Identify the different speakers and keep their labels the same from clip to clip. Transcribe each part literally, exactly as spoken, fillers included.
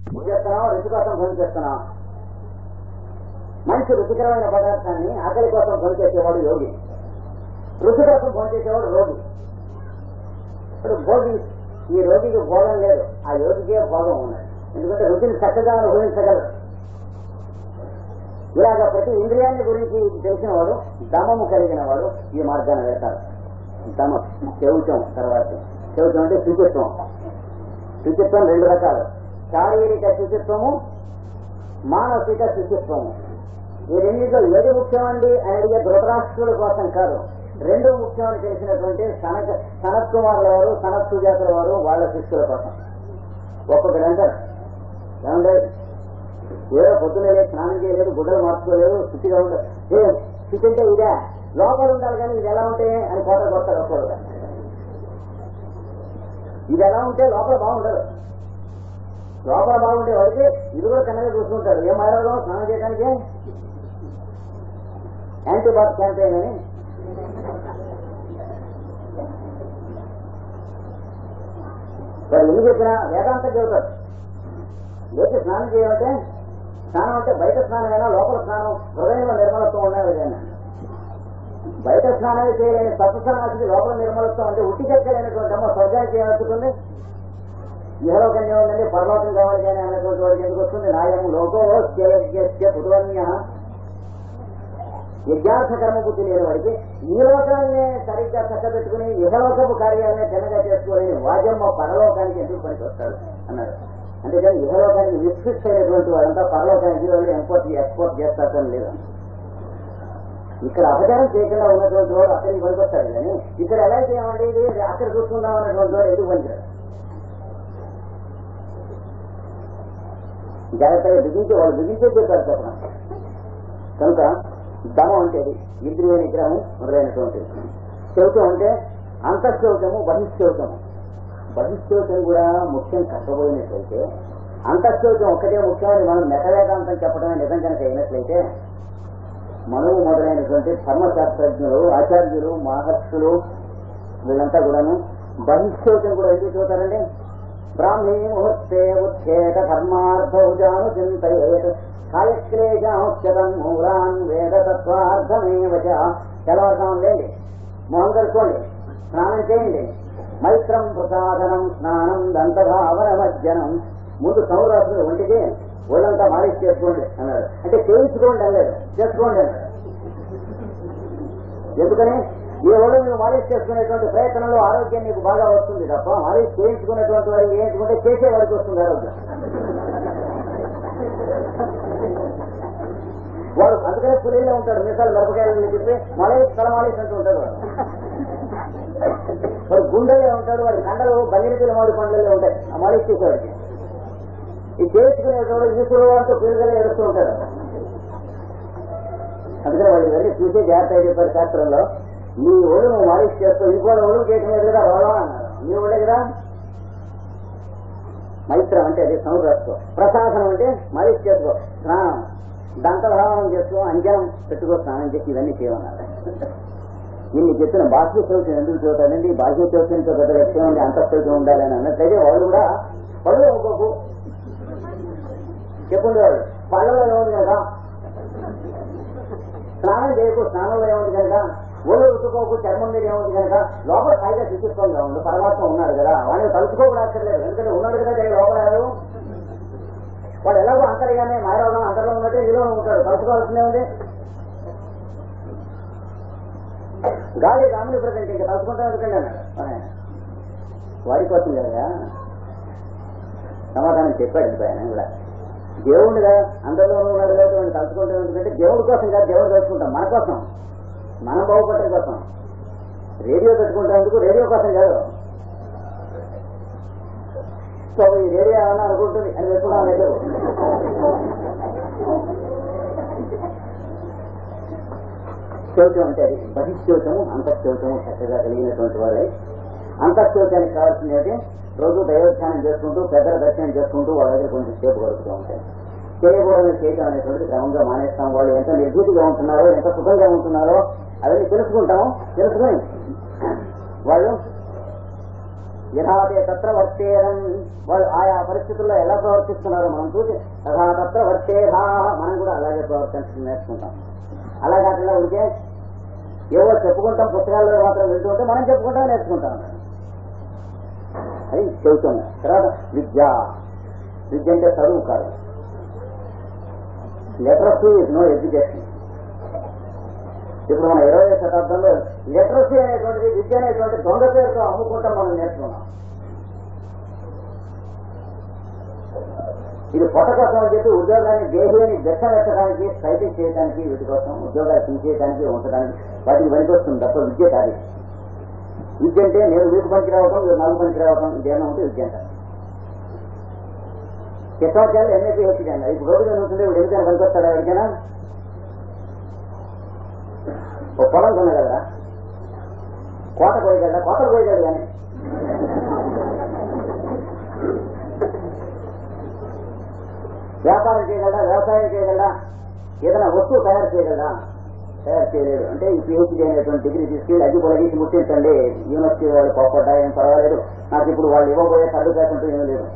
Speaker 1: చేస్తున్నాం, రుచి కోసం పని చేస్తున్నాం. మంచి రుచికరమైన పదార్థాన్ని ఆకలి కోసం పని చేసేవాడు యోగి, రుచి కోసం పని చేసేవాడు రోగి. ఇప్పుడు భోగి, ఈ రోగికి భోగం లేదు, ఆ యోగికే భోగం ఉన్నది. ఎందుకంటే రుచిని చక్కగా అనుభవించగలరు. ఇలాగ ప్రతి ఇంద్రియాన్ని గురించి తెలిసిన వాడు, దమము కలిగిన వాడు ఈ మార్గాన్ని వెళ్తారు. దమం, శౌచం. తర్వాత శౌచం అంటే శుచిత్వం. శుచిత్వం రెండు రకాలు, శారీరక శుచిత్వము, మానసిక శుచిత్వము. ఈ రెండింటిలో ఏది ముఖ్యమండి అని అడిగే ధృతరాష్ట్రుల కోసం కాదు, రెండు ముఖ్యమని తెలిసినటువంటి సనక సనత్ కుమారుల వారు, సనత్ సుజాతుల వారు వాళ్ళ శిష్యుల కోసం. ఒక్కొక్కరు అంటారు, ఏమంటే ఏదో పొద్దునే లేదు, స్నానం చేయలేదు, గుడ్డలు మార్చుకోలేదు, శుచిగా ఉండదు. ఏ శుచి అంటే ఇదే, లోపల ఉండాలి కానీ ఇది ఎలా ఉంటే అని కోట కొడతారు ఒక్కడు. ఇది ఎలా ఉంటే లోపల బాగుండదు. లోపల బాగుండే వాడికి ఇది కూడా కన్నగా చూసుకుంటాడు. ఏం మాట్లాడదాం స్నానం చేయడానికి, యాంటీబాట్ క్యాంపెయిన్ అని. వాడు ఎందుకు చెప్పినా వేదాంతం చెబుతారు. లేచి స్నానం చేయాలంటే, స్నానం అంటే బయట స్నానమైనా లోపల స్నానం, హృదయంలో నిర్మలత్వం ఉండాలి కానీ బయట స్నానాలు చేయలేని సత్సనాశికి లోపల నిర్మలత్వం అంటే ఉట్టి చెక్కలేనటువంటి అమ్మ స్వర్గానికి ఏమవుతుంది, ఇహలోకం ఏముందండి పరలోకం కావాలి కానీ అన్నటువంటి వాడికి ఎందుకు వస్తుంది. నాయము లోకో యజ్ఞ పురువన్య, యజ్ఞార్థ కర్మ బుద్ధి లేని వాడికి ఈ లోకాన్నే సరిగ్గా చక్కబెట్టుకుని ఇహలోకపు కార్యాలనే చిన్నగా చేసుకోలేని వాద్యమ్మ పరలోకానికి ఎందుకు పనికి వస్తాడు అన్నాడు. అంతేకాని ఇహలోకానికి విస్ఫిక్స్ అయినటువంటి వాడంతా పరలోకానికి వాళ్ళు ఎంపోర్ట్ ఎక్స్పోర్ట్ చేస్తారని లేదు. ఇక్కడ అపచారం చేయకుండా ఉన్నటువంటి వాడు అక్కడికి పనికొస్తాడు కానీ ఇక్కడ ఎలా చేయమంటే ఇది అక్కడ చూసుకుందాం అన్నటువంటి వాడు ఎందుకు పనికిరాడు. జాగ్రత్తగా బిగించి వాళ్ళు బిగించే చెప్పారు చెప్పడం. కనుక దమం అంటే ఇంద్రియ నిగ్రహం మొదలైనటువంటిది. శౌచం అంటే అంతఃశౌచము, బహిశ్శౌచము. బహిశ్శౌచం కూడా ముఖ్యం కట్టబోయినట్లయితే, అంతఃశౌచం ఒక్కటే ముఖ్యమని మనం మెటవేదాంతం చెప్పడమే నిజం కనుక అయినట్లయితే, మనువు మొదలైనటువంటి ధర్మశాస్త్రజ్ఞులు, ఆచార్యులు, మహర్షులు వీళ్ళంతా కూడాను బహిశ్శౌచం కూడా ఎందుకు చూతారండి. బ్రాహ్మీ ముహూర్తే ఉచ్ఛేద ధర్మార్థౌజాను చింతయేత్ కాయక్లేశం మూలాన్ వేద తత్వార్థమేవ తెల్లవారుజాము లేండి, మొహం కలుసుకోండి, స్నానం చేయండి, మైత్రం ప్రసాదనం స్నానం దంతభావన మజ్జనం. ముందు సౌరాసులు ఒంటికి ఒళ్ళంతా మాలిష్ చేసుకోండి అన్నాడు. అంటే చేయించుకోండి అన్నాడు, చేసుకోండి అన్నాడు. ఎందుకని ఈ ఒళ్ళు నువ్వు మాలిష్ చేసుకునేటువంటి ప్రయత్నంలో ఆరోగ్యం నీకు బాగా వస్తుంది తప్ప మాలిష్ చేయించుకునేటువంటి వాడికి ఏంచుకుంటే చేసేవాడికి వస్తుంది ఆరోగ్యం. వాడు అందుకనే పులిలో ఉంటాడు, మిసాలు మిరపకాయలు చెప్పి మాలిష్ తల మాలిష్ అంటూ ఉంటాడు. వాడు వాడు గుండెలో ఉంటాడు, వాడి కండలు బంగిరిపిల్ల మాడి పండ్లలో ఉంటాయి ఆ మాలిష్ చేసేవాడికి. ఈ చేయించుకునేటోడు ఈశ్వరు అంటూ పిల్లలు ఏడుస్తూ ఉంటాడు. అందుకని వాళ్ళు వెళ్ళి చూసే జాగ్రత్త చెప్పారు శాస్త్రంలో, నీ ఒళ్ళు నువ్వు మాలిష్ చేస్తావు, ఇంకో ఒళ్ళు చేయటం లేదు కదా రోళం అన్నారు. నీ ఒళ్ళే కదా. మైత్రం అంటే అది సంరక్షం, ప్రసాదనం అంటే మాలిష్ చేసుకో, స్నానం దంతభావనం చేసుకో, అంజనం పెట్టుకో, స్నానం చేసి ఇవన్నీ చేయమన్నారు. ఇన్ని చెప్పిన బాహ్య శౌచం ఎందుకు చూస్తాడండి, బాహ్య శౌచంతో పెద్ద వ్యక్తి ఉండి అంతఃశౌచం ఉండాలని అన్నట్లయితే వాళ్ళు కూడా పళ్ళు ఒక్కొక్క చెప్పండి. వాళ్ళు పళ్ళలో ఏముంది కనుక స్నానం చేయకు, స్నానంలో ఏముంది కనుక ఒళ్ళు రుట్టుకోకు, చర్మం మీద ఏముంది కనుక లోపల కాయిగా శుచిత్వంగా ఉంది. పరమాత్మ ఉన్నాడు కదా, వాడిని తలుచుకోకూడదు అక్కర్లేదు, ఎందుకంటే ఉన్నాడు కదా లోపల. వాడు ఎలాగో అంతర్గానే మాయరోగం అంతర్లో ఉన్నట్టే ఈలో ఉంటాడు, తలుచుకోవాల్సిందే ఉంది. గాలి రాముని ప్రజెంట్ ఇంకా తలుచుకుంటా ఎందుకండి అన్నాడు. వాడి కోసం కదా సమాధానం చెప్పాడు ఆయన కూడా. దేవుడిగా అందరిలో ఉన్నాడు లేదా వాడిని తలుచుకుంటాం ఎందుకంటే దేవుడి కోసం కాదు, దేవుడు తలుచుకుంటాం మన కోసం, మనం బాగుపడటం కోసం. రేడియో పెట్టుకుంటాం ఎందుకు, రేడియో కోసం కాదు. సో ఈ రేడియో ఏమన్నా అనుకుంటుంది అని పెట్టుకున్నాం లేదు. శౌచం అంటే అది బహిశ్శౌచము, అంతఃశౌచము చక్కగా కలిగినటువంటి వాడే. అంతఃశౌచానికి కావాల్సింది రోజు దైవధ్యానం చేసుకుంటూ, పెద్దల దర్శనం చేసుకుంటూ వాళ్ళ దగ్గర కొంచెం సేపు గడుపుతూ ఉంటాయి. చేయకూడదని చేయటం అనేటువంటిది క్రమంగా మానేస్తాం. వాళ్ళు ఎంత నిర్భూతిగా ఉంటున్నారో, ఎంత సుఖంగా ఉంటున్నారో అవన్నీ తెలుసుకుంటాము. తెలుసుకుని వాళ్ళు యథాతే తత్ర వర్తేరం, వాళ్ళు ఆయా పరిస్థితుల్లో ఎలా ప్రవర్తిస్తున్నారో మనం చూసి తథా తత్ర వర్తేధా, మనం కూడా అలాగే ప్రవర్తించడం నేర్చుకుంటాం. అలా కాకుండా ఉంటే ఏవో చెప్పుకుంటాం, పుస్తకాల్లో మాత్రం వెళ్తుంటే మనం చెప్పుకుంటాం నేర్చుకుంటాం. అది చెబుతున్నా. తర్వాత విద్య, విద్య అంటే చదువు కాదు. Literacy is no education. ఇప్పుడు మన ఇరవై శతాబ్దంలో లిటరసీ అనేటువంటిది, విద్య అనేటువంటి దొంగ పేరుతో అమ్ముకుంటాం మనం నేర్చుకున్నాం. ఇది పొట్ట కోసం అని చెప్పి ఉద్యోగాన్ని దేహాన్ని దెచ్చబెట్టడానికి, సైటింగ్ చేయడానికి, వీటి కోసం ఉద్యోగాలు తీసేయడానికి, ఉంచడానికి వాటికి పనికొస్తుంది తప్ప విద్య కాదు. విద్య అంటే నేను వీపు పనికి రావటం, మీరు నలుగు పనికి రావటం, ఇదేమో ఉంటే విద్య అంట. చక్రవర్తి ఎన్ఎస్సీ వచ్చిందండి. ఇప్పుడు రోజుగా ఉంటుంది, ఇప్పుడు ఎందుకైనా పనికొస్తాడా ఎవరికైనా? ఒక పొలం కొనగలరా? కోట కోయగలరా? కోట కోయగలడు కానీ వ్యాపారం చేయగలరా? వ్యవసాయం చేయగలరా? ఏదైనా వస్తువు తయారు చేయగలరా? తయారు చేయలేడు. అంటే ఈ పిహెచ్డీ అనేటువంటి డిగ్రీ తీసుకెళ్ళి అగ్గి పొలగేసి ముట్టించండి, యూనివర్సిటీ వాళ్ళు పోపడ్డా ఏం పర్వాలేదు, నాకు ఇప్పుడు వాళ్ళు ఇవ్వబోయే సర్టిఫికేట్ ఏమీ లేదు.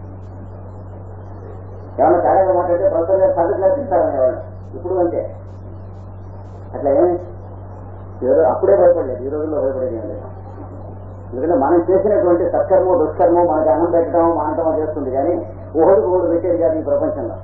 Speaker 1: ఏమన్నా తేడాగా మాట్లాడితే ప్రస్తుతం గారు సర్టిఫికేట్ ఇస్తారనేవాళ్ళు. ఇప్పుడు అంతే. అట్లా ఏమి ఏదో అప్పుడే భయపడలేదు, ఈ రోజుల్లో భయపడేది ఏం లేదు. ఎందుకంటే మనం చేసినటువంటి సత్కర్మో దుష్కర్మో మనకి అన్నం పెట్టడం మానటమో చేస్తుంది, కానీ ఓహోడు ఓడు పెట్టేది కాదు ఈ ప్రపంచంలో.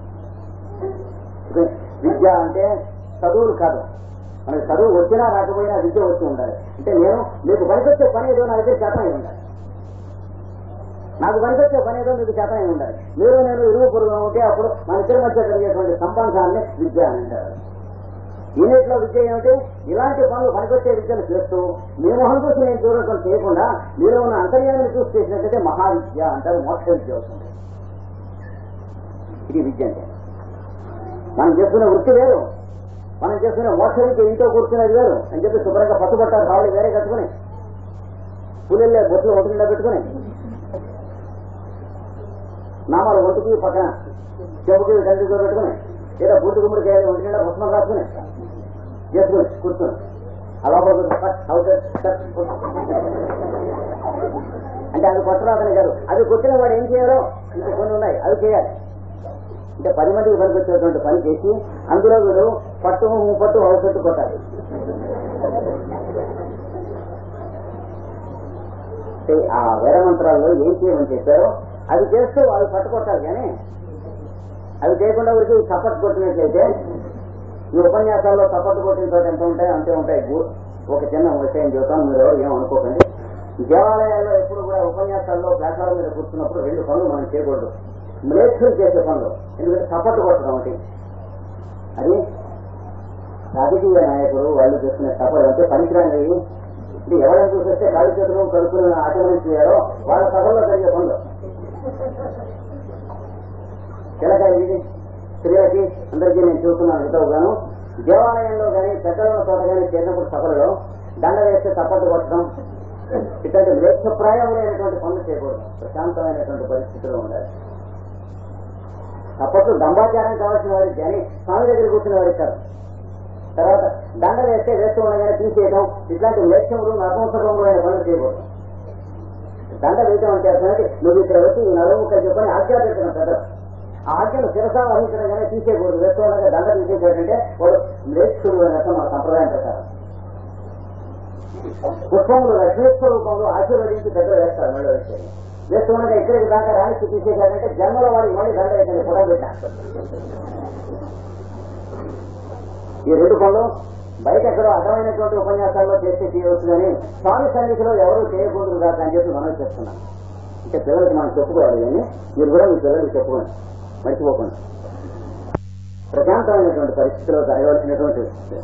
Speaker 1: విద్య అంటే చదువులు కాదు. మనకి చదువు వచ్చినా రాకపోయినా విద్య వచ్చి ఉండాలి. అంటే నేను మీకు పనికొచ్చే పని ఏదో నా దగ్గర శాతం అయి ఉండాలి. నాకు పనికొచ్చే పని ఏదో మీకు శాతం అయి ఉండాలి. మీరు నేను ఇరుగు పొరుగు ఉంటే అప్పుడు మన ఇద్దరి మధ్య కలిగేటువంటి సంబంధాన్ని విద్య అని అంటారు. యూనిట్లో విద్య ఏమిటి? ఇలాంటి పనులు పనికొచ్చే విద్యను చేస్తూ మీ మొహం చూసి నేను చూడటం చేయకుండా మీరు ఉన్న అంతర్యాన్ని చూసి చేసినట్టయితే మహావిద్య అంటారు, మోక్ష విద్య అవుతుంది. ఇది విద్య అంటే. మనం చేసుకునే వృత్తి వేరు, మనం చేసుకునే మోక్ష విద్య ఇంట్లో కూర్చునేది వేరు అని చెప్పి శుభ్రంగా పట్టుబట్టారు కావాలి వేరే కట్టుకుని, పులిల్లే బొట్లు ఒంటిగా పెట్టుకుని, నామాలు ఒంటికి పక్కన చెప్పుకి తండ్రితో పెట్టుకుని, ఏదో బూటి గుమ్మడి చేయాలి ఒంటిగా పుష్పం రాసుకుని చేసుకుని కూర్చుని అలా అంటే అది కొట్టరాదని కాదు, అది కొట్టిన వాడు ఏం చేయాలో ఇంకా కొన్ని ఉన్నాయి, అవి చేయాలి. అంటే పది మందికి పనికి వచ్చేటువంటి పని చేసి అందులో వీడు పట్టు పట్టు అవసరం కొట్టాలి. ఆ వేదమంత్రాల్లో ఏం చేయమని చెప్పారో అది చేస్తూ వాళ్ళు పట్టుకొట్టాలి. కానీ అవి చేయకుండా వీరికి చప్పట్టు కొట్టినట్లయితే ఈ ఉపన్యాసాల్లో చప్పట్టు కొట్టిన చోట ఎంత ఉంటాయి అంతే ఉంటాయి. ఒక చిన్న విషయం చెబుతాను, మీరు ఏం అనుకోకండి. దేవాలయాల్లో ఎప్పుడు కూడా ఉపన్యాసాల్లో ప్లాట్ఫారం మీద కూర్చున్నప్పుడు రెండు పనులు మనం చేయకూడదు. మ్లేచ్ఛులు చేసే పనులు, ఎందుకంటే చప్పట్టు కొట్టడం ఒకటి, అది రాజకీయ నాయకులు వాళ్ళు చేస్తున్న సభలు అంటే పనికిరాని. ఇది ఎవరైనా చూసేస్తే కాళ్ళు చేతులు కలుపుకుని ఆచరించారో వాళ్ళ సభల్లో జరిగే పనులు. చిలకాయ స్త్రీలకి అందరికీ నేను చూస్తున్నాను ఎంతగాను. దేవాలయంలో కానీ పెద్దల చోట కానీ చేసినప్పుడు సభలలో దండ వేస్తే చప్పట్లు కొట్టడం ఇట్లాంటి మ్లేచ్ఛప్రాయమైనటువంటి పనులు చేయకూడదు. ప్రశాంతమైనటువంటి పరిస్థితిలో ఉండాలి. చప్పట్లు దంబాచారం కావాల్సిన వారికి కానీ స్వామి దగ్గర కూర్చున్న వారికి కాదు. తర్వాత దండ వేస్తే వేస్తూ ఉండగానే తీసేయడం, ఇట్లాంటి మ్లేచ్ఛములు నరమోత్సవములైన పనులు చేయకూడదు. దండ వేయటం అంటే అర్థమైతే నువ్వు ఇక్కడ వచ్చి ఈ నలుగురు చెప్పని ఆజ్ఞా పెట్టడం పెద్ద ఆ ఆజ్ఞను శిరసా వహించడం కానీ తీసేయకూడదు. వేస్తూ ఉండగా దండ తీసేసేటంటే వాడు మ్లేచ్ఛుడు అని అర్థం మన సంప్రదాయం ప్రకారం. పుష్పములు లక్ష్మీస్వరూపంలో ఆశీర్వదించి దగ్గర వేస్తారు. మళ్ళీ వేస్తే వేస్తూ ఉండగా ఇక్కడికి దాకా రాణికి తీసేశారంటే జన్మల వాడికి మళ్ళీ దండ వేసండి ఫోటో పెట్టారు. ఈ రెండు పనులు బయట ఎక్కడో అర్థమైనటువంటి ఉపన్యాసాల్లో చేస్తే చేయవచ్చు, కానీ స్వామి సన్నిధిలో ఎవరూ చేయకూడదు కాదు అని చెప్పి మనం చెప్తున్నాం. అంటే పిల్లలకి మనం చెప్పుకోవాలి, కానీ మీరు కూడా మీ పిల్లలకి చెప్పుకోండి, మర్చిపోకుండా. ప్రశాంతమైనటువంటి పరిస్థితిలో జరగవలసినటువంటి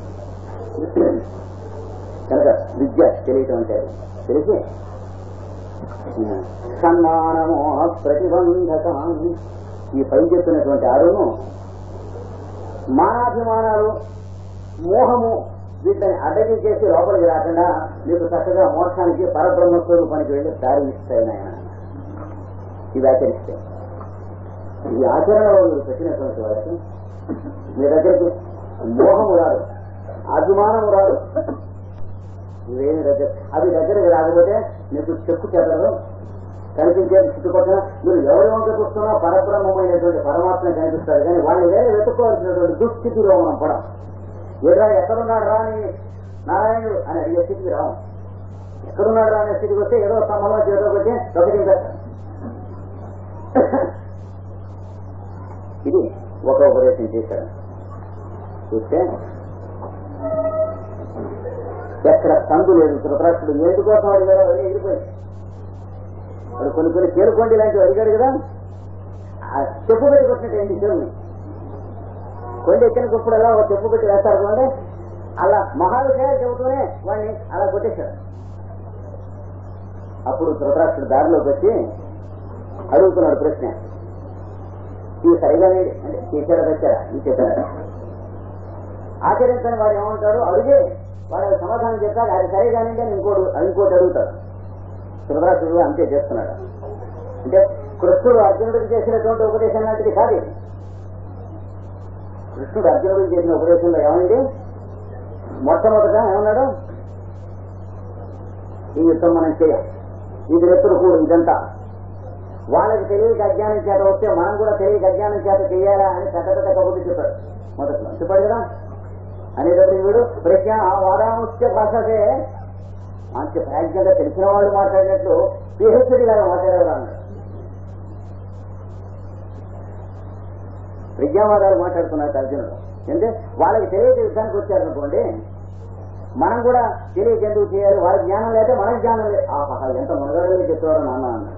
Speaker 1: కనుక విద్య తెలియటం అంటే తెలిసి సన్మానమోహ ప్రతిబంధకాన్ని ఈ పై చెప్తున్నటువంటి ఆరును మానాభిమానాలు మోహము వీటిని అడ్డగి చేసి లోపలికి రాకుండా మీకు చక్కగా మోక్షానికి పరబ్రహ్మస్వరూపానికి వెళ్ళి దారి ఇస్తాయి నాయన. ఇవి ఆచరిస్తే ఈ ఆచరణలో మీరు పెట్టినటువంటి వారికి మీ దగ్గరికి మోహము రాదు, అభిమానము రాదు, ఇవేమి దగ్గర అవి దగ్గరికి రాకపోతే మీకు చెక్కు చెదరదు, కనిపించే చుట్టుపక్కల మీరు ఎవరి వంక చూస్తున్నా పరబ్రహ్మమైనటువంటి పరమాత్మ కనిపిస్తారు, కానీ వాళ్ళు వేరే వెతుక్కోవాల్సినటువంటి దుస్థితిలో మనం పడం. ఏదా ఎక్కడున్నాడు రా అని నారాయణుడు అని అడిగే స్థితికి రావు. ఎక్కడున్నాడు రా అనే స్థితికి వస్తే ఏదో స్తంభంలో చేతో పెట్టి దొరికింటారు. ఇది ఒక ఉపదేశం చేశాడు. చూస్తే ఎక్కడ సందు లేదు. ధృతరాష్ట్రుడు ఎందుకోసం అడిగాడో అవన్నీ ఎగిరిపోయింది. వాడు కొన్ని కొన్ని చేరుకోండి ఇలాంటివి అడిగాడు కదా, ఆ చెప్పు పెట్టి కొట్టినట్టు చెరువుని కొండ ఎక్కినప్పుడు అలా ఒక చెప్పు పెట్టి వేస్తారు కదండి, అలా మహావిషయాలు చెబుతూనే వాడిని అలా కొట్టేశాడు. అప్పుడు ధృతరాష్ట్రుడు దారిలోకి వచ్చి అడుగుతున్నాడు ప్రశ్న, ఈ సరిగానే అంటే చేశారా తెచ్చారా ఈ చెప్పారా ఆచరించని వాడు ఏమంటాడు, అడిగే వాడు సమాధానం చెప్పాక అది సరిగానే అని ఇంకోటి ఇంకోటి అడుగుతాడు. ధృతరాష్ట్రుడు అంతే చేస్తున్నాడు. అంటే కృష్ణుడు అర్జునుడికి చేసినటువంటి ఉపదేశం లాంటిది కాదు. కృష్ణుడు అర్జునుడికి చేసిన ఉపదేశంలో ఏమైంది, మొట్టమొదట ఏమన్నాడు, ఈ యుద్ధం మనం చేయాలి, ఇది రెత్తులు కూడా ఇదంతా వాళ్ళకి తెలియక అజ్ఞానం చేత వస్తే మనం కూడా తెలియక అజ్ఞానం చేత చేయాలా అని పెద్ద పెద్ద కబుర్లు చెప్పాడు. మొదట్లో చెప్పాడు కదా, అనేటప్పుడు వీడు ప్రజ్ఞ వారాముఖ్య భాషకే మంచి ప్రాజ్ఞంగా తెలిసిన వాళ్ళు మాట్లాడినట్లు పిహెచ్డి లాగా మాట్లాడేవారు అన్నాడు. ప్రజ్ఞావాదాలు మాట్లాడుతున్నాడు అర్జునుడు. అంటే వాళ్ళకి తెలియక యుద్ధానికి వచ్చారనుకోండి, మనం కూడా తెలియక ఎందుకు చేయాలి, వాళ్ళ జ్ఞానం లేదా మనకి జ్ఞానం లేదు. ఆహా ఎంత మునగడలే చెప్పేవారు నాన్న అన్నాడు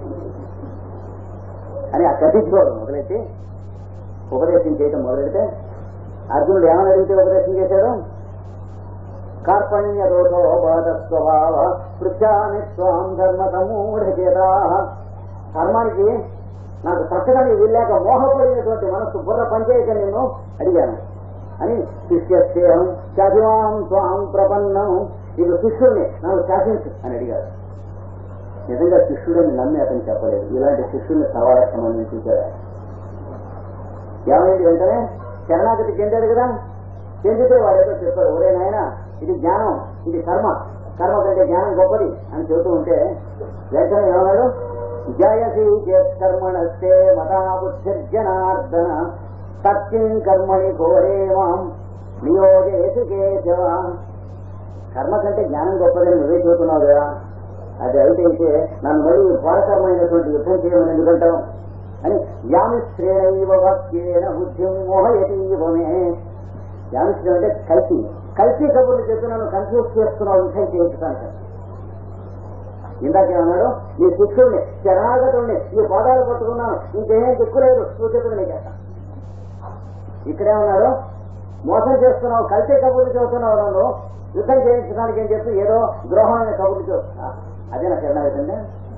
Speaker 1: అని ఆ కథించుకోవడం మొదలెట్టి ఉపదేశం చేయటం మొదలెడితే అర్జునుడు ఏమని అడిగితే ఉపదేశం చేశాడు, కార్పణ్య రోధో బాధ స్వభావ పృచ్ఛామి స్వాం ధర్మ సమూఢచేతా. ధర్మానికి నాకు ప్రక్కడానికి వీళ్ళాక మోహపడినటువంటి మనస్సు బుర్ర పనిచేయక నేను అడిగాను అని శిష్యస్యం చదివాం స్వాం ప్రపన్నం, ఇది శిష్యుడిని నన్ను శాసించు అని అడిగాడు. నిజంగా శిష్యుడని నమ్మి అతను చెప్పలేదు. ఇలాంటి శిష్యుల్ని సవాలక్షమని చూశారు. ఏమైంది వెంటనే శరణాగతి చెందాడు కదా, చెందితే వాడేదో చెప్పారు, ఒరే నాయన ఇది జ్ఞానం, ఇది కర్మ, కర్మ కంటే జ్ఞానం గొప్పది అని చెబుతూ ఉంటే వెంటనే ఏమన్నాడు, జయసి కర్మణస్తే మతాబుద్ధిర్జనార్దన సత్యం కర్మణి ఘోరే మాం నియోగేసు కేశవ. కర్మ కంటే జ్ఞానం గొప్పదని నువ్వే చెబుతున్నావు కదా, అది అయితే నన్ను మరీ ఘోరకరమైనటువంటి యుద్ధం చేయమని ఎందుకంటావు అని యామిశ్రేణైవ వాక్యేన బుద్ధిం మోహయతీవమే. యామిశ్రేణ అంటే కల్పి కల్పి కబుర్లు చెప్పి నన్ను కన్ఫ్యూజ్ చేస్తున్నావు విషయం చేయించడానికి. ఇందాకేమన్నాడు, నీ శిష్యుడిని శరణాగతుడిని నీ పాదాలు పట్టుకున్నాను, ఇంకేం దిక్కులేదు, నువ్వు చెప్పింది నీకు చేస్తా. ఇక్కడేమన్నాడు, మోసం చేస్తున్నావు, కల్పి కబుర్లు చెబుతున్నావు, నన్ను యుద్ధం చేయించడానికి అని చెప్పి ఏదో ద్రోహం అనే కబుర్లు చెబుతున్నా. అదే నా శరణాగతండి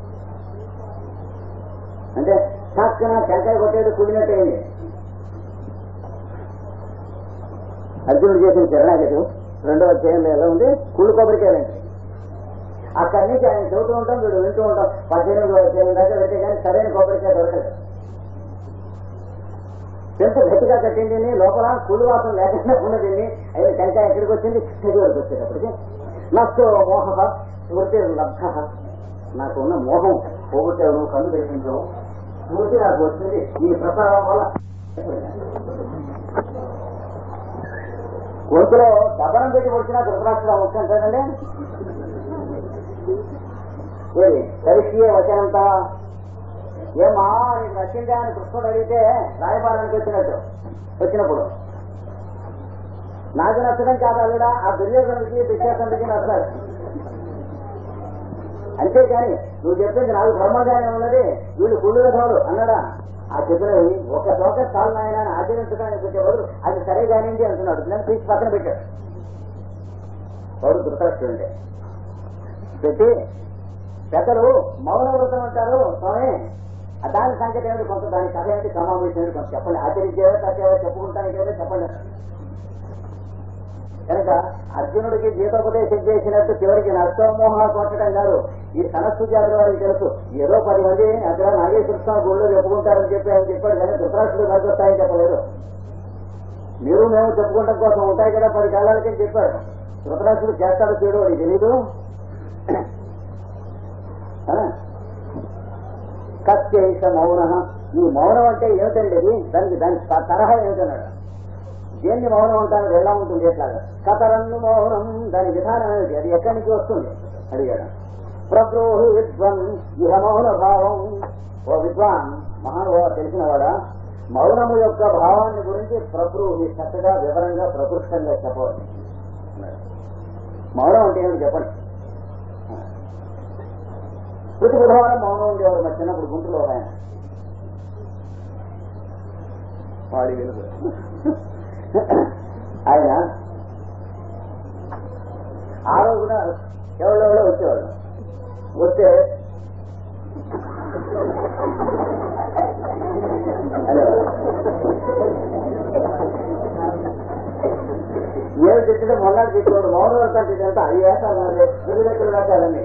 Speaker 1: అంటే చక్కన టెంకాయ కొట్టేది కుడినట్టయింది. అర్జునుడు చేసిన శరణాగతి రెండవ అధ్యాయంలో ఎలా ఉంది, కుళ్ళు కొబ్బరికాయలంటే అక్కడి నుంచి ఆయన చెబుతూ ఉంటాం, వీడు వింటూ ఉంటాం. పద్దెనిమిది అధ్యాయం దాకా వెళ్తే కానీ సరైన కొబ్బరికాయ దొరకదు. ఎంత గట్టిగా కట్టింది, లోపల కుళ్ళు వాసన లేకుండా ఉన్నది. అయితే టెంకాయ ఎక్కడికి వచ్చింది, చెది వరకు వచ్చేటప్పటికి నష్టో మోహ స్మృతి లబ్ధ, నాకు ఉన్న మోహం పోగొట్టావు, నువ్వు కన్ను తెరిపించావు, స్మృతి నాకు వచ్చింది ఈ ప్రసారం వల్ల. గొంతులో దబనం పెట్టి వచ్చినా ధృతరాష్ట్రుడు వచ్చానండి. ఏది సరిషియే వచనంతా ఏమా నీకు నచ్చిందా అని కృష్ణుడు అడిగితే రాయబారానికి వచ్చినట్టు వచ్చినప్పుడు నాకు నచ్చడం కాదు అల్లుడా, ఆ దుర్యోధనుడికి దుశ్శాసనుడికి నచ్చాడు. అంతేగాని నువ్వు చెప్పింది నాకు ధర్మంగానే ఉన్నది, వీళ్ళు కుళ్ళు విధవులు అన్నాడా. ఆ చెప్పినవి ఒక చోట చాలు నాయన ఆచరించడానికి వచ్చే బదులు అది సరే కానింది అంటున్నాడు. నేను తీసి పక్కన పెట్టాడు వాడు ధృతరాష్ట్రుడు. అంటే పెట్టి పెద్దలు మౌన వ్రతం అంటారు స్వామి, దాని సంగతి ఏమిటి, కొంత దాని కథ ఏమిటి, సమావేశం ఏమిటి కొంత చెప్పండి, ఆచరించేవో కథేవో చెప్పుకుంటానికి ఏదో చెప్పండి. కనుక అర్జునుడికి గీతోపదేశం చేసినట్టు చివరికి నష్టమోహ కొట్టడం కాదు. ఈ సనస్సు జాతి వారికి తెలుసు, ఏదో పది మంది అక్కడ నాగేశ్వర స్వామి గుళ్ళు చెప్పుకుంటారని చెప్పి ఆయన చెప్పాడు, కానీ ధృతరాష్ట్రుడు కలిసి వస్తాయని చెప్పలేదు. మీరు మేము చెప్పుకోవడం కోసం ఉంటాయి కదా పది కాలాలకి చెప్పాడు. ధృతరాష్ట్రుడు చేస్తాడు చేయడు అది తెలీదు. కత్యైష మౌన. ఈ మౌనం అంటే ఏమిటండి ఇది? దానికి దాని తరహా ఏమిటన్నాడు. దేన్ని మౌనం అంటారు? ఎలా ఉంటుంది ఎట్లాగా? కతరన్ను మౌనం, దాని విధానం ఏమిటి? అది ఎక్కడి నుంచి వస్తుంది అడిగాడు. ప్రబ్రోహి విద్వన్ ఇహ మౌన భావం. ఓ విద్వాన్, మహానుభావ తెలిసినవాడా, మౌనము యొక్క భావాన్ని గురించి ప్రబ్రూహి చక్కగా వివరంగా ప్రకృష్టంగా చెప్పవచ్చు. మౌనం అంటే ఏమిటి చెప్పండి. ప్రతి బుధవారం మౌనం ఉండేవారు. మా చిన్నప్పుడు గుంటూరులో ఆయన వాడి వెలుగు ఆయన ఆ రోజు కూడా ఎవరెవరో వచ్చేవాడు. వస్తే ఏమి తిట్టితే మొన్న తిట్టేవాడు. మౌనం వస్తాను తిట్టంతా అవి వేస్తాను విడుదల వేస్తారని.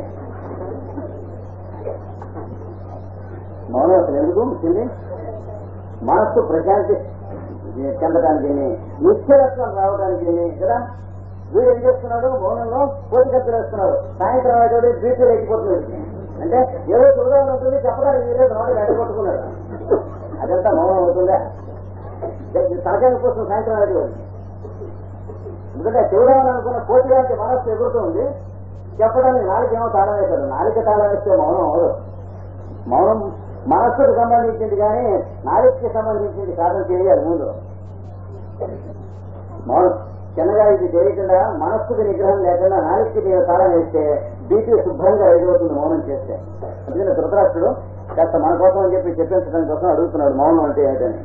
Speaker 1: మౌనం అసలు ఎందుకు వచ్చింది? మనస్సు ప్రశాంతి చెందడానికి, నిశ్చలత్వం రావడానికి కదా. వీడు ఏం చేస్తున్నాడు? మౌనంలో కోతికత్తులు వేస్తున్నాడు. సాయంత్రం అయితే బీపీ లేకపోతుంది. అంటే ఏదో చూడాలని ఉంటుంది, చెప్పడానికి వీలేదు, నోటి వెంటగొట్టుకున్నాడు. అదంతా మౌనం అవుతుందా? తలకాయ కోసం సాయంత్రం అయితే ఎందుకంటే చూడాలని అనుకున్న కోతి లాంటి మనస్సు ఎగురుతుంది. చెప్పడానికి నాలుగేమో తాళం వేశాడు. నాలుక తాళం వేస్తే మౌనం అవదు. మౌనం మనస్సుకు సంబంధించింది కానీ నాలుగుకి సంబంధించింది కాదని తెలియాలి ముందు. మౌనం చిన్నగా ఇది తెలియకుండా మనస్సుకి నిగ్రహం లేకుండా నాలుగుకి నేను తాళం వేస్తే బీపీ శుభ్రంగా ఎదుగుతుంది మౌనం చేస్తే. అందుకని ధృతరాష్ట్రుడు కాస్త మన కోసం అని చెప్పి చెప్పించడానికి కోసం అడుగుతున్నాడు మౌనం అంటే ఏంటని.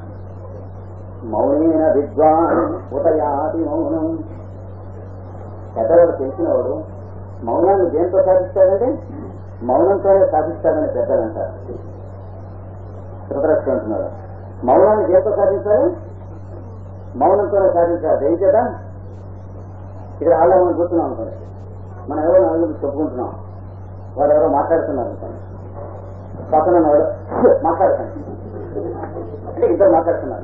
Speaker 1: మౌనేన విద్వాన్ ఉదయాది మౌనం. పెద్దవాడు తెలిసినవాడు మౌనాన్ని దేంతో సాధిస్తాడంటే మౌనంతోనే సాధిస్తాడని పెద్దలు అంటారు. ధృతరాష్ట్రుడు అంటున్నాడు మౌనాన్ని దేంతో సాధిస్తాడు? మౌనంతోనే సాధించాలి. ఏం చేత ఇక్కడ ఆళ్ళ మనం కూర్చున్నాం అనుకోండి, మనం ఎవరో నలుగురు చెప్పుకుంటున్నాం, వాడు ఎవరో మాట్లాడుతున్నారు అనుకోండి, పక్కన వాడు మాట్లాడుతాను అంటే ఇద్దరు మాట్లాడుతున్నారు.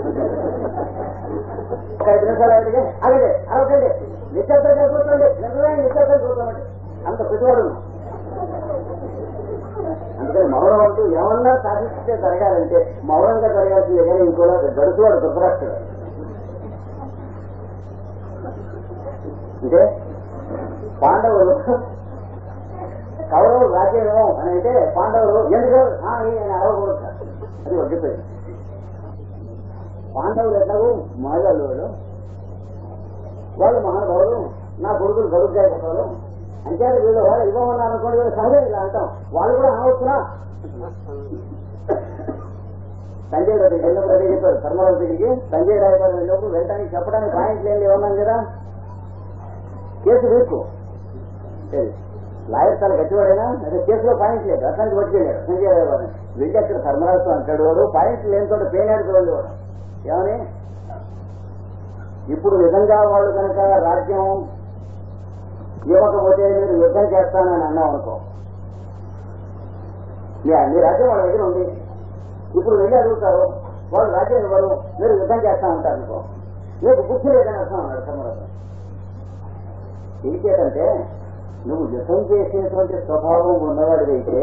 Speaker 1: ఒక ఐదు నిమిషాలు అడిగే అడిగే అరవకండి, నిశ్శబ్దంగా కూర్చోండి, నిజంగా నిశ్శబ్దంగా కూర్చోండి, అంత పెట్టుబడు. అందుకని మౌనం అంటూ ఏమన్నా సాధిస్తే జరగాలంటే మౌనంగా జరగాల్సిందే కానీ ఇంకోలా గడుచువాడు ధృతరాష్ట్రుడు. అంటే పాండవులు కౌరవులు రాజ్యమేమో అని అంటే పాండవులు ఎందుకు ఆయన అరవకూడదు, అది వడ్డిపోయింది. పాండవులు ఎట్లాగూ మహిళలు వాళ్ళు వాళ్ళు మహానుభావులు, నా కొడుకులు గడుపుతాయి కొట్టవాళ్ళు అంతే. వీళ్ళు వాళ్ళు ఇవ్వమన్నారు అనుకోండి, వీళ్ళు సహజం ఇలా అంటాం, వాళ్ళు కూడా అనవచ్చునా. సంజయ్ రావు వెళ్ళినప్పుడు అదే చెప్పారు. ధర్మరాజు దగ్గరికి సంజయ్ రావు గారు వెళ్ళినప్పుడు వెళ్ళడానికి చెప్పడానికి పాయింట్లు ఏం లేవన్నాను కదా. కేసు వీర్కు లాయర్ చాలా గట్టివాడైనా అదే కేసులో పాయింట్ లేదు, అతనికి పట్టుకెళ్ళాడు సంజయ్ రావు గారిని. వెళ్ళి అక్కడ ధర్మరాజు అంటాడు వాడు పాయింట్లు లేని చోట పేనాడికి వెళ్ళేవాడు. ఏమని ఇప్పుడు నిజంగా వాళ్ళు కనుక రాజ్యం ఇవ్వకపోతే మీరు యుద్ధం చేస్తానని అన్నాం అనుకో, మీ రాజ్యం వాళ్ళ దగ్గర ఉంది, ఇప్పుడు వెళ్ళి అడుగుతారు, వాళ్ళు రాజ్యం ఇవ్వరు, మీరు యుద్ధం చేస్తామంటారు అనుకో, మీకు బుద్ధి లేదని అర్థం అన్నాడు ధర్మరాజు. ఏంటంటే నువ్వు యుద్ధం చేసేటువంటి స్వభావం ఉన్నవాడివైతే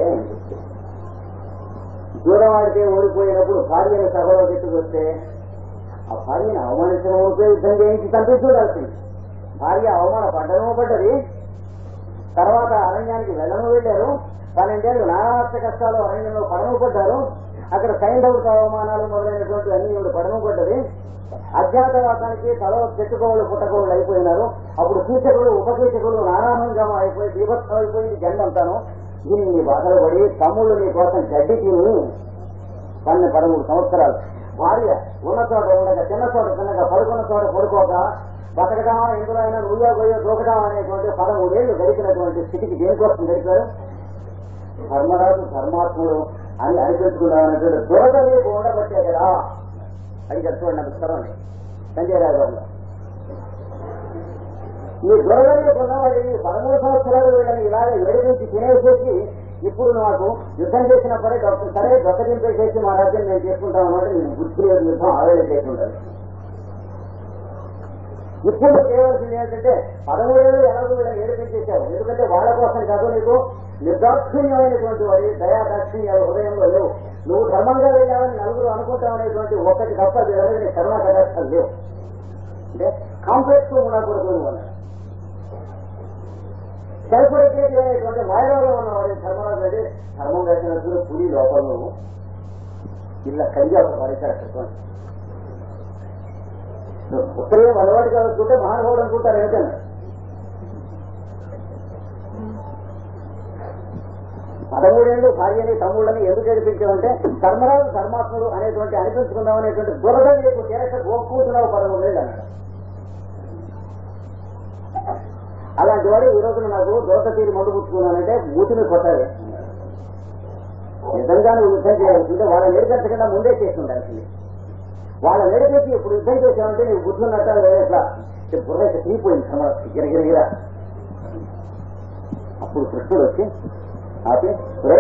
Speaker 1: దూరవాడితే ఓడిపోయినప్పుడు భార్యను సభలో పెట్టుకొస్తే ఆ భార్యను అవమానించడంతో యుద్ధం చేయించి తండ్రి చూడాల్సింది. భార్య అవమాన పడ్డము పడ్డది, తర్వాత అరణ్యానికి వెళ్ళను వెళ్ళారు, పన్నెండేళ్లు నానార్థ కష్టాలు అరణ్యంలో పడము పడ్డారు, అక్కడ సైంధవులకు అవమానాలు మొదలైనటువంటి అన్ని పడము పడ్డది. అజ్ఞాతవాసానికి తల చెట్టుకోళ్ళు పుట్టకోళ్ళు అయిపోయినారు. అప్పుడు కీచకులు ఉపకీచకులు నానాహంగా అయిపోయి బీభత్సం అయిపోయింది గండంతాను. దీన్ని బాధలు పడి తమ్ముళ్ళు నీ కోసం గడ్డి తిని పన్నె పదమూడు సంవత్సరాలు భార్య ఉన్న చోట ఉండగా చిన్న చోట చిన్నగా పడుకున్న చోట పడుకోక బతకటమా ఎందులో అయినా నువ్వో పోయో దూకటం అనేటువంటి పదమూడేళ్లు గడిపినటువంటి స్థితికి దేనికోసం గడిపారు. ధర్మరాజు ధర్మాత్ముడు అని అనిపించుకున్నామనేటువంటి దురద నీకు ఉండబట్టే కదా అది చూడండి నాకు స్థలం సంజయ్ రావు గారిలో. ఈ దురదని కొన్నవాడి పదమూడు సంవత్సరాలు వీళ్ళని ఇలాగ ఏడిపించి తినేసేసి ఇప్పుడు నాకు యుద్ధం చేసినప్పుడే డాక్టర్ సరే దొక్క దింపేసేసి మా రాజ్యం నేను చేసుకుంటాం అన్నమాట. నేను బుద్ధి లేదు, యుద్ధం ఆవేళ చేసుకుంటాను. ఇప్పుడు చేయవలసింది ఏంటంటే పదమూడేళ్ళు ఎలాగో వీళ్ళని ఏడిపించేశావు. ఎందుకంటే వాళ్ళ కోసం కాదు, నీకు నిర్దాక్షిణ్యమైనటువంటి వాడి దయా దాక్షిణ్య హృదయంలో లేవు. నువ్వు ధర్మంగా వెళ్ళావని నలుగురు అనుకుంటామనేటువంటి ఒక్కటి తప్ప వీళ్ళ మీద నీ కరుణ కటాక్షాలు లేవు. అంటే కాంప్లెక్స్ ఉండకూడదు నువ్వు అన్నాడు. సెల్ఫ్రెగ్యులేటివ్ అనేటువంటి మాయలో ఉన్నవాడి ధర్మరాజు అంటే ధర్మం వేసినప్పుడు పులి లోపల నువ్వు ఇలా కలిగి ఒక పరిసర చెప్పండి. ఉత్తరే వలవాడిగా అనుకుంటే మహానుభావుడు అనుకుంటారు ఏంటన్నా. పదమూడేళ్ళు భార్యని తమ్ముళ్ళని ఎందుకు ఏడిపించామంటే ధర్మరాజు ధర్మాత్ముడు అనేటువంటి అనిపించుకుందాం అనేటువంటి దురద నీకు చేరక కూర్చున్నావు పదమూడేళ్ళు అన్నాడు. అలాంటి వాడు ఈ రోజున నాకు దోత తీరి మందు పుచ్చుకున్నానంటే మూతిని కొట్టాలి. నిజంగా నువ్వు యుద్ధం చేయాల్సింటే వాళ్ళ నేర్పించకుండా ముందే చేస్తుండాల్సింది. వాళ్ళ నేర్పించి ఇప్పుడు యుద్ధం చేసామంటే నీకు బుద్ధున్నట్టు లేదా ఎట్లా బుర్ర తీపోయింది సమస్య గిరగిరగిరా. అప్పుడు కృష్ణుడు వచ్చి ఆపి రే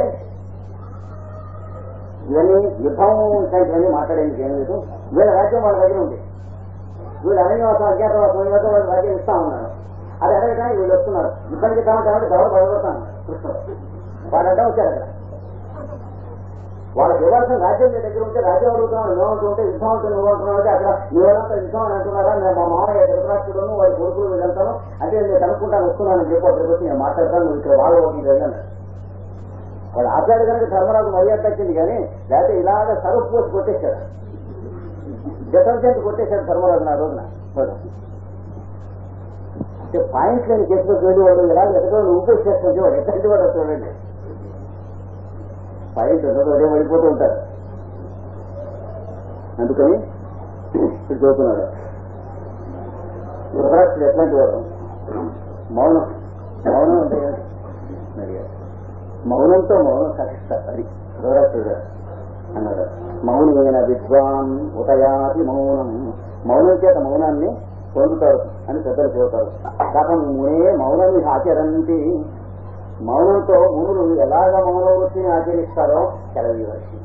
Speaker 1: ఇవన్నీ యుద్ధం ఇవన్నీ మాట్లాడేందుకు ఏం లేదు. వీళ్ళ రాజ్యం వాళ్ళ దగ్గర ఉంది. వీళ్ళు అరణ్యవాసం అజ్ఞాతవాసం ఏదో వాళ్ళ రాజ్యం ఇస్తా ఉన్నాడు. అది అడగడానికి వీళ్ళు వస్తున్నారు. ఇబ్బందికి కావాలి గౌరవ భయపడతాను కృష్ణుడు. వాడు అడ్డం వచ్చారు అక్కడ. వాళ్ళకి ఇవ్వాల్సిన రాజ్యం మీ దగ్గర ఉంటే రాజ్యం అడుగుతున్నాడు నువ్వు ఉంటే యుద్ధం ఉంటుంది నువ్వు అంటున్నావు అంటే అక్కడ నువ్వేనంతా యుద్ధం అని అంటున్నారా. నేను మా మామయ్య ధృతరాష్ట్రుడును వారి కొడుకులు వీళ్ళంతాను అంటే నేను కనుక్కుంటాను వస్తున్నానని చెప్పి అక్కడికి వచ్చి నేను మాట్లాడతాను నువ్వు ఇక్కడ వాళ్ళ ఒకటి వెళ్ళాను. వాడు ఆచార్య కనుక ధర్మరాజు మర్యాద తగ్గింది కానీ లేకపోతే ఇలాగ సరుపు పోసి కొట్టేశాడు. డిటర్జెంట్ కొట్టేశాడు ధర్మరాజు నా రోజున. పాయింట్స్ నేను చేసుకుని వెళ్ళి వాడు ఇలా ఎక్కడో ఊపేసి చేస్తుంటే వాడు ఎక్కడి వాడు చూడండి పాయింట్ అదే పడిపోతూ ఉంటారు. అందుకని ఇప్పుడు చూస్తున్నాడు యువరాష్ట్రుడు ఎట్లాంటి వాడు మౌనం. మౌనం అంటే మౌనంతో మౌనం సాధిస్తారు. అది యువరాష్ట్రుడు అన్నాడు. మౌనమైన విద్వాన్ ఉదయాది మౌనం. మౌనం చేత మౌనాన్ని పొందుతారు అని పెద్దలు చెబుతారు. కాక మునే మౌనం ఆచరంతి. మౌనంతో మునులు ఎలాగ మౌన వృత్తిని ఆచరిస్తారో సెలవు వచ్చి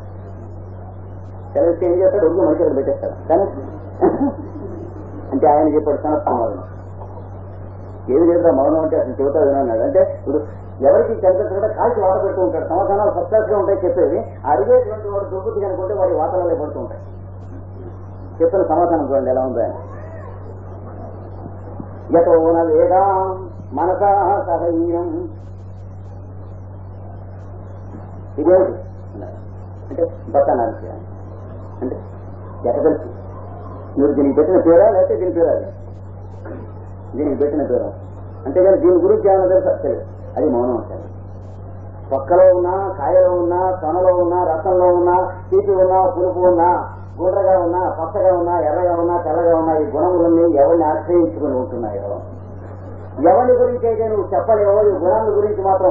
Speaker 1: సెలవు ఏం చేస్తాడు ఒళ్ళు మనుషులు పెట్టేస్తాడు. కానీ అంటే ఆయన చెప్పాడు సనత్సమాధానం ఏమి చేద్దాం మౌనం అంటే అసలు చెబుతా వినన్నాడు. అంటే ఇప్పుడు ఎవరికి చంద్రుడు కాల్చి వాత పెడుతూ ఉంటాడు. సమాధానాలు సత్యాగా ఉంటాయి చెప్పేది. అడిగేటువంటి వాడు దుర్బుద్ధి కనుకుంటే వాడి వాతావరణంలో పడుతూ ఉంటాయి. చెప్పిన సమాధానం చూడండి ఎలా ఉంది. యతో న వేదా మనసా సహైర్యం. ఇదేమిటి అంటే బతానాలి అంటే ఎటగలిసి మీరు దీనికి పెట్టిన పేరా లేకపోతే దీని పేరా దీనికి పెట్టిన పేరా అంతేగాని దీని గురించి ఏమన్నా తెలుసా తెలియదు. అది మౌనం అంటారు. పక్కలో ఉన్నా కాయలో ఉన్నా తొనలో ఉన్నా రసంలో ఉన్నా తీపి ఉన్నా పులుపు ఉన్నా గుండ్రగా ఉన్నా పచ్చగా ఉన్నా ఎర్రగా ఉన్నా తెల్లగా ఉన్నా ఈ గుణములన్నీ ఎవరిని ఆశ్రయించుకుని ఉంటున్నాయో ఎవరి గురించి అయితే నువ్వు చెప్పలేవో ఈ గుణాల గురించి మాత్రం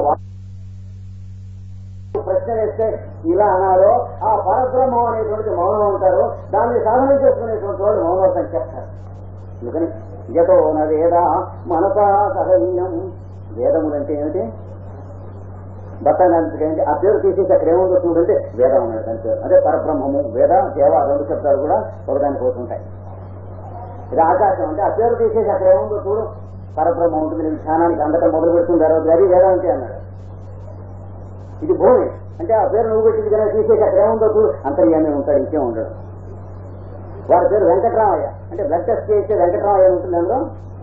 Speaker 1: ప్రశ్న వేస్తే ఇలా అనాలో ఆ పరబ్రహ్మం అనేటువంటి మౌనం అంటారు. దాన్ని సాధన చేసుకునేటువంటి వాళ్ళు మౌనవతం చేస్తారు. అందుకని యతో న వేద మనసా సహైర్యం. వేదములంటే ఏమిటి బట్టానికి ఏంటి ఆ పేరు తీసేసి అక్కడ ఏముందో చూడంటే వేదం అన్నాడు దాని పేరు. అదే పరబ్రహ్మము వేద దేవ రెండు శబ్దాలు కూడా ఒకదానికి పోతుంటాయి. ఇది ఆకాశం అంటే ఆ పేరు తీసేసి అక్కడ ఏముందో చూడు పరబ్రహ్మం ఉంటుంది. నేను ధ్యానానికి అందటం మొదలు పెడుతుంది తర్వాత అది వేదాంతి అన్నాడు. ఇది భూమి అంటే ఆ పేరు నువ్వు పెట్టింది కనుక తీసేసి అక్కడ ఏముందో చూడు అంతర్యామి ఉంటాడు ఇంకేం ఉండడు. వారి పేరు వెంకటరామయ్య అంటే బ్లడ్ టెస్ట్ చేస్తే వెంకటరామయ్య ఉంటుంది అందులో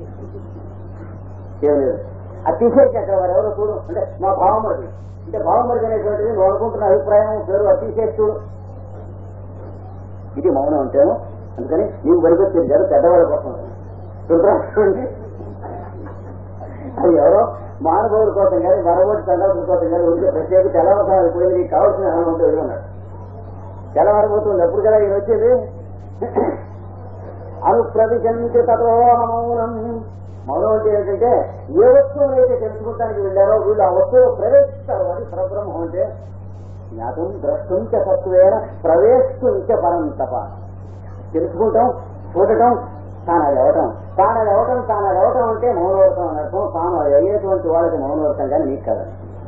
Speaker 1: ఏం లేదు. అది తీసేసి అక్కడ వారు ఎవరో చూడు అంటే మా భావమరిది అంటే భావమరిది అనేటువంటిది నువ్వు అనుకుంటున్న అభిప్రాయం పేరు అది తీసేసి చూడు. ఇది మౌనం అంటేను. అందుకని నీవు బరిగొచ్చేది కాదు పెద్దవాళ్ళ కోసం రుద్రాక్షుడికి అది ఎవరో మానవుల కోసం కానీ మరొకటి సందర్భం కోసం కానీ ఉంటే ప్రత్యేక తెల్లవసం అయిపోయింది నీకు కావాల్సిన ఏమైనా ఉంటే వెళ్ళున్నాడు. తెల్లవారిపోతుంది అప్పుడు కదా ఈయన వచ్చేది. అనుప్రవిశంతి తతో మౌనం. మౌనం అంటే ఏంటంటే ఏ వస్తువులు అయితే తెలుసుకుంటానికి వెళ్ళారో వీళ్ళు ఆ వస్తువు ప్రవేశిస్తారు. అది పరబ్రహ్మం అంటే జ్ఞాతం ద్రష్టుంచ సత్వేన ప్రవేశించ పరంతప. తెలుసుకుంటాం చూడటం తాను అవ్వటం తాను అవ్వటం తాను అవ్వటం అంటే మౌనవ్రతం అని అర్థం. తాను అయ్యేటువంటి వాళ్ళకి మౌనవ్రతం కానీ నీకు కదా.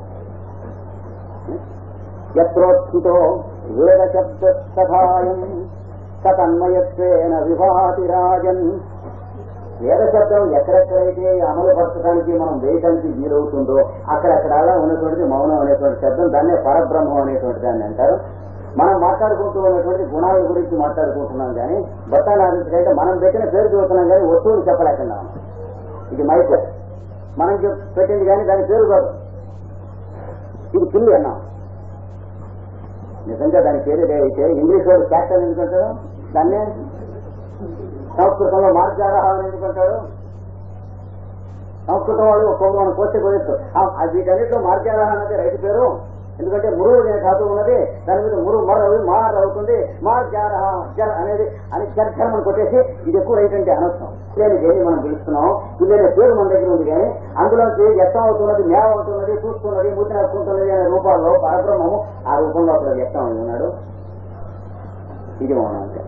Speaker 1: యత్రోత్థితో వేద శబ్ద సహాయం సతన్మయత్వేన విభాతి రాజన్. వేద శబ్దం ఎక్కడెక్కడైతే అమలు పరచడానికి మనం వేయడానికి వీలవుతుందో అక్కడక్కడ అలా ఉన్నటువంటిది మౌనం అనేటువంటి శబ్దం, దాన్నే పరబ్రహ్మం అనేటువంటి దాన్ని అంటారు. మనం మాట్లాడుకుంటూ ఉన్నటువంటి గుణాల గురించి మాట్లాడుకుంటున్నాం కానీ బట్టాలంటే మనం పెట్టిన పేరు చూస్తున్నాం కానీ వస్తువులు చెప్పలేకుండా. ఇది మైక్ మనం పెట్టింది కానీ దాని పేరు కాదు. ఇది పిల్లి అన్నాం, నిజంగా దాని పేరు అయితే ఇంగ్లీష్ వాడు క్యాప్టెన్ ఎందుకంటాడు, దాన్నే సంస్కృతంలో మార్గారహారం ఎందుకంటాడు. సంస్కృతం వాడు ఒక మనం పోస్తే పోయొచ్చు. వీటన్నిటిలో మార్గారహారం అనేది రైతు పేరు, ఎందుకంటే మురుగు అనే ధాతు ఉన్నది, దాని మీద మురుగు మర మార్ అవుతుంది, మార్ జారహ జర్ అనేది అని చర్చలు మనం కొట్టేసి ఇది ఎక్కువ రైతు అంటే అనవసరం. పిల్లని దేన్ని మనం పిలుస్తున్నాం, పిల్లని పేరు మన దగ్గర ఉంది కానీ అందులోంచి వ్యక్తం అవుతున్నది, మేవ అవుతున్నది, చూస్తున్నది, మూతి నడుచుకుంటున్నది అనే రూపాల్లో పరబ్రహ్మము ఆ రూపంలో అక్కడ వ్యక్తం అయి ఉన్నాడు. ఇది మౌనం అంటే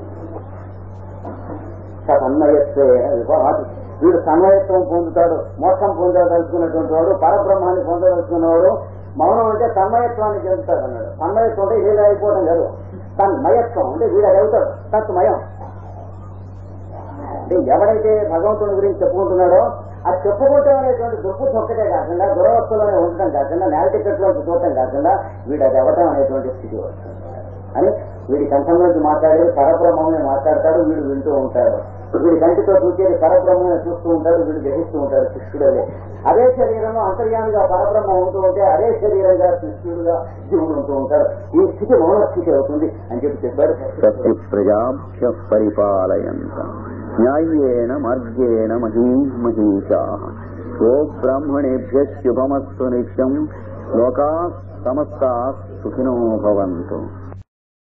Speaker 1: సన్మయత్వే విభాతి. వీడు సన్మయత్వం పొందుతాడు, మోక్షం పొందదలుచుకున్నటువంటి వాడు, పరబ్రహ్మాన్ని పొందదలుచుకున్నవాడు మౌనం అంటే తన్మయత్వాన్ని చెందుతాడు అన్నాడు. తన్మయత్వం అంటే వీడు అయిపోవడం కాదు, తన్మయత్వం అంటే వీడు అవుతాడు తత్మయం. అంటే ఎవడైతే భగవంతుని గురించి చెప్పుకుంటున్నాడో అది చెప్పుకుంటాం అనేటువంటి దుర్బుద్ధి ఒక్కటే కాకుండా దురవస్థలోనే ఉండటం కాకుండా నేల టికెట్లోకి చూడటం కాకుండా వీడు అది అవ్వటం అనేటువంటి స్థితి వస్తుంది అని వీడి కంఠం నుంచి మాట్లాడేది పరబ్రహ్మమే మాట్లాడతాడు, వీడు వింటూ ఉంటాడు. వీడి కంటితో చూసేది పరబ్రహ్మమే చూస్తూ ఉంటాడు, వీడు గ్రహిస్తూ ఉంటాడు శిష్యుడే. అదే శరీరంలో అంతర్యామిగా పరబ్రహ్మ ఉంటూ ఉంటే అదే శరీరంగా శిష్యుడుగా జీవుడు ఉంటూ ఉంటాడు. ఈ స్థితి మౌన స్థితి అవుతుంది అని చెప్పి చెప్పాడు.
Speaker 2: సత్య ప్రజాభ్య పరిపాలయంత న్యాయేన మార్గేణ మహీమహీషాః గో బ్రాహ్మణేభ్యః శుభమస్తు నిత్యం లోకాః సమస్తాః సుఖినో భవంతు.